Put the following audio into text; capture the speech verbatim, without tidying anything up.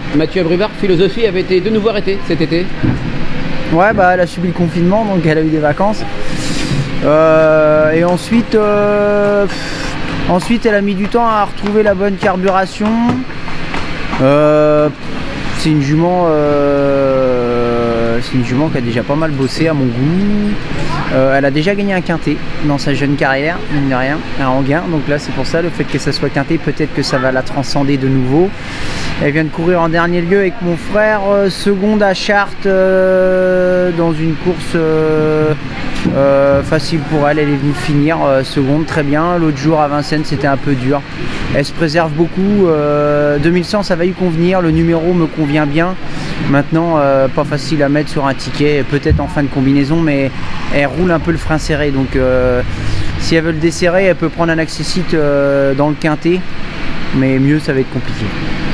Mathieu Abrivard, Philosophie avait été de nouveau arrêté cet été. Ouais, bah elle a subi le confinement, donc elle a eu des vacances. Euh, et ensuite, euh, pff, ensuite, elle a mis du temps à retrouver la bonne carburation. Euh, c'est une jument, euh, c'est une jument qui a déjà pas mal bossé à mon goût. Euh, elle a déjà gagné un quintet dans sa jeune carrière, mine de rien, un Anguin. Donc là, c'est pour ça, le fait que ça soit quintet, peut-être que ça va la transcender de nouveau. Elle vient de courir en dernier lieu avec mon frère, euh, seconde à Chartres, euh, dans une course euh, euh, facile pour elle. Elle est venue finir euh, seconde, très bien. L'autre jour à Vincennes, c'était un peu dur. Elle se préserve beaucoup. Euh, deux mille cent, ça va lui convenir. Le numéro me convient bien. Maintenant, euh, pas facile à mettre sur un ticket, peut-être en fin de combinaison, mais elle roule un peu le frein serré. Donc, euh, si elle veut le desserrer, elle peut prendre un accessite euh, dans le quintet. Mais mieux, ça va être compliqué.